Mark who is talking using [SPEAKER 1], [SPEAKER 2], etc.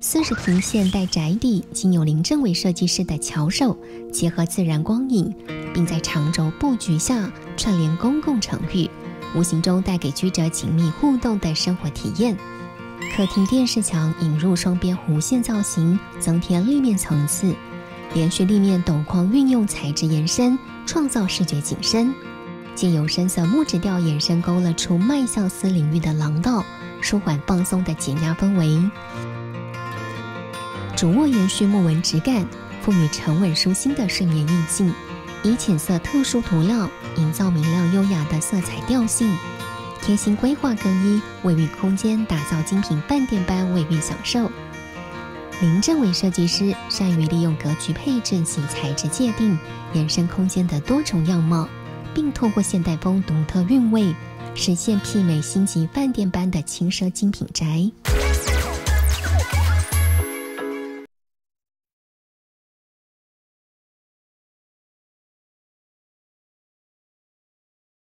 [SPEAKER 1] 40平现代宅邸，经由林正伟设计师的巧手，结合自然光影，并在长轴布局下串联公共场域，无形中带给居者紧密互动的生活体验。客厅电视墙引入双边弧线造型，增添立面层次，连续立面斗框运用材质延伸，创造视觉景深。借由深色木质调延伸，勾勒出迈向私领域的廊道，舒缓放松的减压氛围。主卧延续木纹质感，赋予沉稳舒心的睡眠意境，以浅色特殊涂料营造明亮优雅的色彩调性。贴心规划更衣，卫浴空间打造精品饭店般卫浴享受。林正伟设计师善于利用格局配置及材质界定，延伸空间的多重样貌，并透过现代风独特韵味，实现媲美星级饭店般的轻奢精品宅。